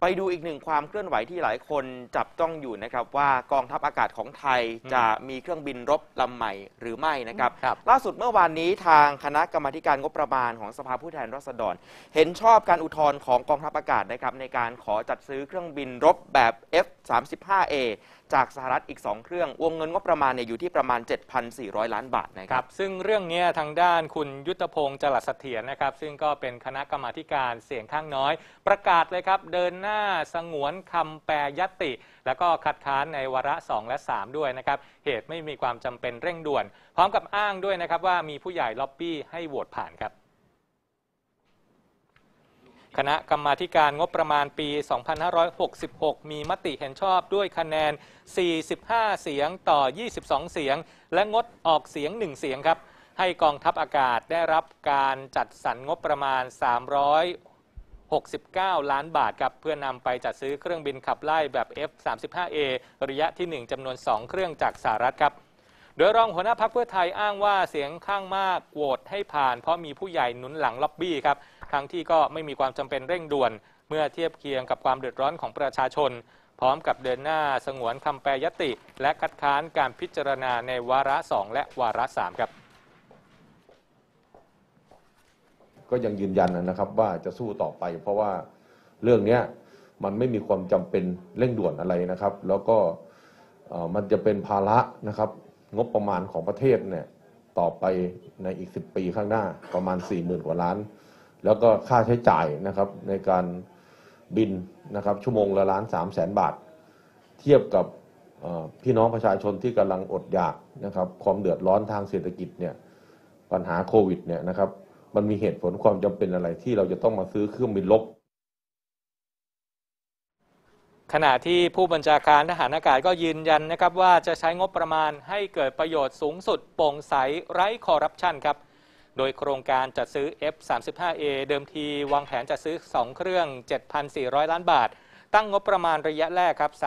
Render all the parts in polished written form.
ไปดูอีกหนึ่งความเคลื่อนไหวที่หลายคนจับจ้องอยู่นะครับว่ากองทัพอากาศของไทยจะมีเครื่องบินรบลำใหม่หรือไม่นะครับล่าสุดเมื่อวานนี้ทางคณะกรรมาการงบประมาณของสภาผู้แทนราษฎรเห็นชอบการอุทธรณ์ของกองทัพอากาศนะครับในการขอจัดซื้อเครื่องบินรบแบบ F-35A จากสหรัฐอีก2เครื่องวงเงินงบประมาณอยู่ที่ประมาณ 7,400 ล้านบาทนะครับซึ่งเรื่องนี้ทางด้านคุณยุทธพงศ์จรัสเสถียรนะครับซึ่งก็เป็นคณะกรรมาการเสียงข้างน้อยประกาศเลยครับเดินหน้าสงวนคำแปรยติแล้วก็คัดค้านในวาระ2และ3ด้วยนะครับเหตุไม่มีความจำเป็นเร่งด่วนพร้อมกับอ้างด้วยนะครับว่ามีผู้ใหญ่ล็อบบี้ให้โหวตผ่านครับคณะกรรมาการงบประมาณปี 2566 มีมติเห็นชอบด้วยคะแนน 45 เสียงต่อ 22 เสียงและงดออกเสียง 1 เสียงครับให้กองทัพอากาศได้รับการจัดสรรงบประมาณ 369 ล้านบาทครับเพื่อนำไปจัดซื้อเครื่องบินขับไล่แบบ F-35A ระยะที่ 1 จำนวน 2 เครื่องจากสหรัฐครับโดยรองหัวหน้าพรรคเพื่อไทยอ้างว่าเสียงข้างมากโหวตให้ผ่านเพราะมีผู้ใหญ่หนุนหลังล็อบบี้ครับทั้งที่ก็ไม่มีความจำเป็นเร่งด่วนเมื่อเทียบเคียงกับความเดือดร้อนของประชาชนพร้อมกับเดินหน้าสงวนคำแปรยติและคัดค้านการพิจารณาในวาระ2และวาระ3ครับก็ยังยืนยันนะครับว่าจะสู้ต่อไปเพราะว่าเรื่องนี้มันไม่มีความจำเป็นเร่งด่วนอะไรนะครับแล้วก็มันจะเป็นภาระนะครับงบประมาณของประเทศเนี่ยต่อไปในอีก10 ปีข้างหน้าประมาณ 40,000 กว่าล้านแล้วก็ค่าใช้จ่ายนะครับในการบินนะครับชั่วโมงละ1,300,000 บาทเทียบกับพี่น้องประชาชนที่กำลังอดอยากนะครับความเดือดร้อนทางเศรษฐกิจเนี่ยปัญหาโควิดเนี่ยนะครับมันมีเหตุผลความจำเป็นอะไรที่เราจะต้องมาซื้อเครื่องบินรบขณะที่ผู้บัญชาการทหารอากาศก็ยืนยันนะครับว่าจะใช้งบประมาณให้เกิดประโยชน์สูงสุดโปร่งใสไร้คอร์รัปชันครับโดยโครงการจัดซื้อ F-35A เดิมทีวางแผนจัดซื้อ2เครื่อง 7,400 ล้านบาทตั้งงบประมาณระยะแรกครับ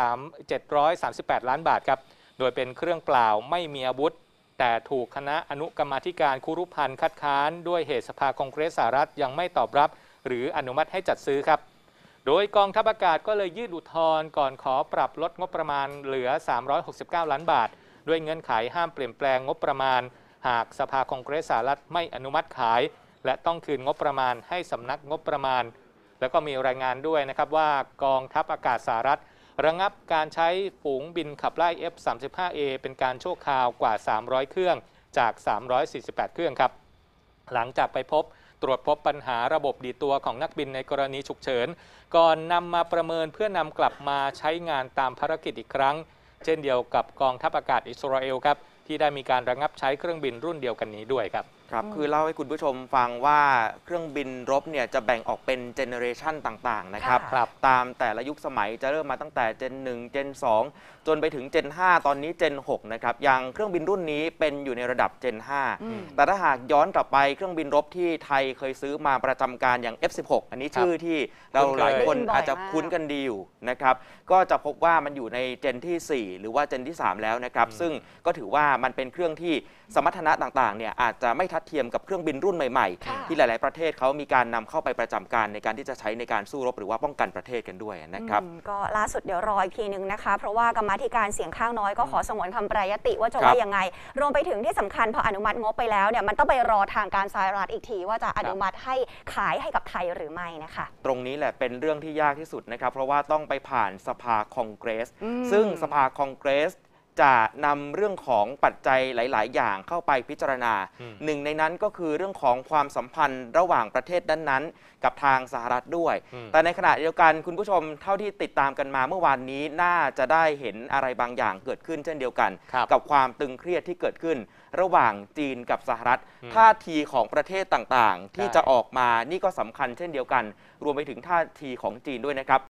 738 ล้านบาทครับโดยเป็นเครื่องเปล่าไม่มีอาวุธแต่ถูกคณะอนุกรรมาธิการคุรุพันธ์คัดค้านด้วยเหตุสภาคองเกรสสหรัฐยังไม่ตอบรับหรืออนุมัติให้จัดซื้อครับโดยกองทัพอากาศก็เลยยื่นอุทธรณ์ก่อนขอปรับลดงบประมาณเหลือ369 ล้านบาทด้วยเงื่อนไขห้ามเปลี่ยนแปลงงบประมาณหากสภาคองเกรสสหรัฐไม่อนุมัติขายและต้องคืนงบประมาณให้สำนักงบประมาณแล้วก็มีรายงานด้วยนะครับว่ากองทัพอากาศสหรัฐระงับการใช้ฝูงบินขับไล่ F-35A เป็นการชั่วคราวกว่า300เครื่องจาก348เครื่องครับหลังจากไปตรวจพบปัญหาระบบดีดตัวของนักบินในกรณีฉุกเฉินก่อนนำมาประเมินเพื่อนำกลับมาใช้งานตามภารกิจอีกครั้งเช่นเดียวกับกองทัพอากาศอิสราเอลครับที่ได้มีการระงับใช้เครื่องบินรุ่นเดียวกันนี้ด้วยครับคือเล่าให้คุณผู้ชมฟังว่าเครื่องบินรบเนี่ยจะแบ่งออกเป็นเจเนอเรชันต่างๆนะครับตามแต่ละยุคสมัยจะเริ่มมาตั้งแต่เจน1เจน2จนไปถึงเจน5ตอนนี้เจน6นะครับอย่างเครื่องบินรุ่นนี้เป็นอยู่ในระดับเจน5แต่ถ้าหากย้อนกลับไปเครื่องบินรบที่ไทยเคยซื้อมาประจำการอย่าง F16 อันนี้ชื่อที่เราหลายคนอาจจะคุ้นกันดีอยู่นะครับก็จะพบว่ามันอยู่ในเจนที่4หรือว่าเจนที่3แล้วนะครับซึ่งก็ถือว่ามันเป็นเครื่องที่สมรรถนะต่างๆเนี่ยอาจจะไม่ทัดเทียมกับเครื่องบินรุ่นใหม่ๆที่หลายๆประเทศเขามีการนำเข้าไปประจำการในการที่จะใช้ในการสู้รบหรือว่าป้องกันประเทศกันด้วยนะครับก็ล่าสุดเดี๋ยวรออีกทีนึงนะคะเพราะว่ากรรมาธิการเสียงข้างน้อยก็ขอสงวนคำแปรยติว่าจะว่ายังไงรวมไปถึงที่สำคัญพออนุมัติงบไปแล้วเนี่ยมันต้องไปรอทางการสหรัฐอีกทีว่าจะอนุมัติให้ขายให้กับไทยหรือไม่นะคะตรงนี้แหละเป็นเรื่องที่ยากที่สุดนะครับเพราะว่าต้องไปผ่านสภาคองเกรสซึ่งสภาคองเกรสจะนำเรื่องของปัจจัยหลายๆอย่างเข้าไปพิจารณาหนึ่งในนั้นก็คือเรื่องของความสัมพันธ์ระหว่างประเทศนั้นๆกับทางสหรัฐด้วยแต่ในขณะเดียวกันคุณผู้ชมเท่าที่ติดตามกันมาเมื่อวานนี้น่าจะได้เห็นอะไรบางอย่างเกิดขึ้นเช่นเดียวกันกับความตึงเครียดที่เกิดขึ้นระหว่างจีนกับสหรัฐท่าทีของประเทศต่างๆที่จะออกมานี่ก็สำคัญเช่นเดียวกันรวมไปถึงท่าทีของจีนด้วยนะครับ